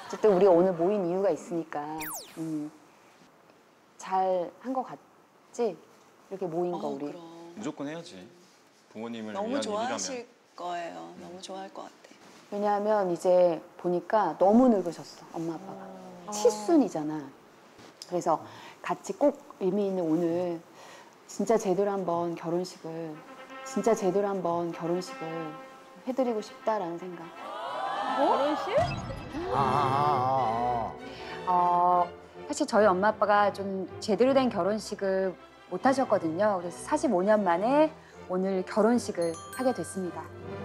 어쨌든 우리가 오늘 모인 이유가 있으니까 잘 한 것 같지? 이렇게 모인 거 우리. 그럼. 무조건 해야지. 부모님을 너무 위한 좋아하실 일이라면. 거예요. 너무 좋아할 것 같아. 왜냐하면 이제 보니까 너무 늙으셨어, 엄마 아빠가. 칠순이잖아. 그래서 같이 꼭 의미 있는 오늘 진짜 제대로 한번 결혼식을 해드리고 싶다라는 생각. 결혼식? 사실 저희 엄마 아빠가 좀 제대로 된 결혼식을 못 하셨거든요. 그래서 45년 만에 오늘 결혼식을 하게 됐습니다.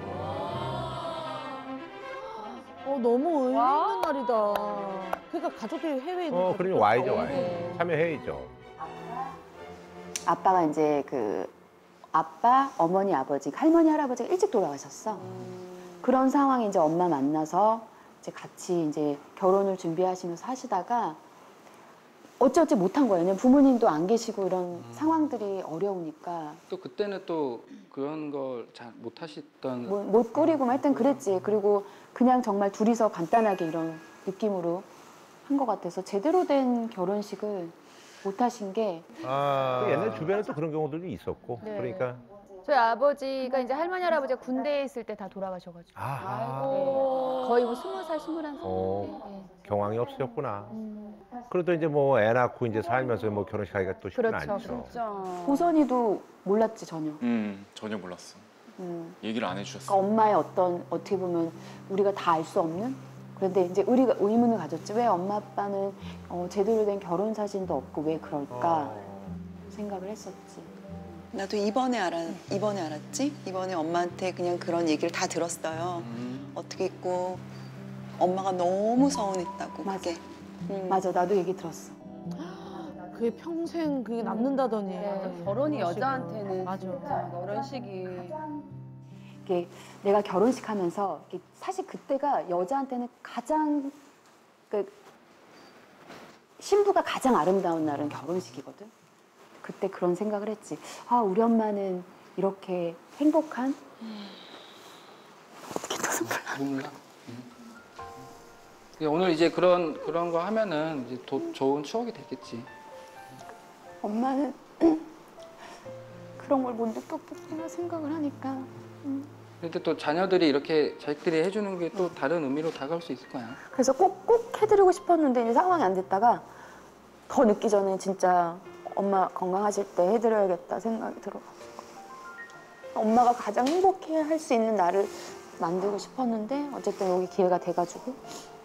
너무 의미 있는 날이다. 그러니까 가족들이 해외에 있는 그러니 와야죠, 와야죠. 참여해야죠. 아빠가 이제 아빠, 어머니, 아버지, 할머니, 할아버지가 일찍 돌아가셨어. 그런 상황에 이제 엄마 만나서 이제 같이 이제 결혼을 준비하시면서 하시다가 어찌어찌 못한 거예요. 왜냐면 부모님도 안 계시고 이런 상황들이 어려우니까. 또 그때는 또 그런 걸 잘 못 하셨던. 못 꾸리고 막 하여튼 그랬지. 그리고 그냥 정말 둘이서 간단하게 이런 느낌으로 한 것 같아서 제대로 된 결혼식을 못 하신 게. 옛날 주변에 또 그런 경우들도 있었고. 네. 그러니까. 저희 아버지가 이제 할머니 할아버지가 군대에 있을 때 다 돌아가셔가지고 거의 뭐 20살, 21살. 네. 경황이 없으셨구나. 그래도 이제 뭐 애 낳고 이제 살면서 뭐 결혼식 하기가 또 쉽지 그렇죠, 않죠. 보선이도 몰랐지 전혀. 전혀 몰랐어. 음. 얘기를 안 해주셨어. 그러니까 엄마의 어떻게 보면 우리가 다 알 수 없는. 그런데 이제 우리가 의문을 가졌지. 왜 엄마 아빠는 제대로 된 결혼 사진도 없고 왜 그럴까 생각을 했었지. 나도 이번에 알았지? 이번에 엄마한테 그냥 그런 얘기를 다 들었어요. 어떻게 있고 엄마가 너무 서운했다고. 맞아. 그게. 맞아, 나도 얘기 들었어. 그게 평생 그게 남는다더니. 네. 결혼이 여자한테는 맞아. 진짜 결혼식이 이게 내가 결혼식 하면서 사실 그때가 여자한테는 가장 신부가 가장 아름다운 날은 결혼식이거든. 그때 그런 생각을 했지. 우리 엄마는 이렇게 행복한? 어떻게 또 눈물 나? 몰라. 오늘 이제 그런 거 하면은 이제 좋은 추억이 되겠지. 엄마는 그런 걸 못 느꼈겠구나 생각을 하니까. 근데 또 자녀들이 이렇게 자식들이 해주는 게 또 다른 의미로 다가올 수 있을 거야. 그래서 꼭 해드리고 싶었는데 이제 상황이 안 됐다가 더 늦기 전에 진짜 엄마 건강하실 때 해드려야겠다 생각이 들어. 엄마가 가장 행복해 할 수 있는 날을 만들고 싶었는데 어쨌든 여기 기회가 돼가지고.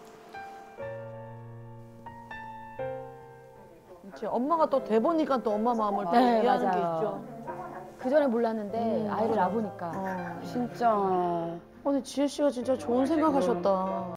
그치. 엄마가 또 돼보니까 또 엄마 마음을 또 네, 이해하는 게 맞아요. 있죠. 그 전에 몰랐는데 아이를 낳아보니까 진짜 근데 지혜 씨가 진짜 좋은 생각하셨다.